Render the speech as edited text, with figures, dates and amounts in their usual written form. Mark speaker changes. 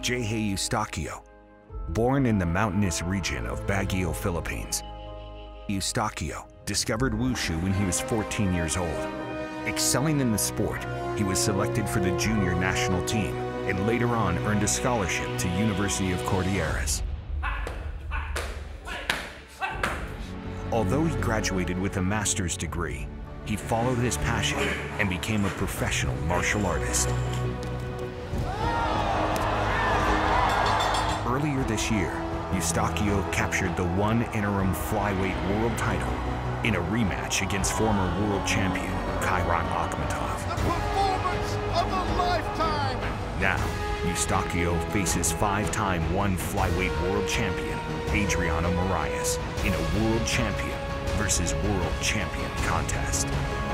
Speaker 1: Geje Eustaquio. Born in the mountainous region of Baguio, Philippines, Eustaquio discovered wushu when he was 14 years old. Excelling in the sport, he was selected for the junior national team and later on earned a scholarship to University of Cordilleras. Although he graduated with a master's degree, he followed his passion and became a professional martial artist. Earlier this year, Eustaquio captured the one interim flyweight world title in a rematch against former world champion Geje Eustaquio.
Speaker 2: The performance of a lifetime!
Speaker 1: Now, Eustaquio faces five-time one flyweight world champion Adriano Moraes in a world champion versus world champion contest.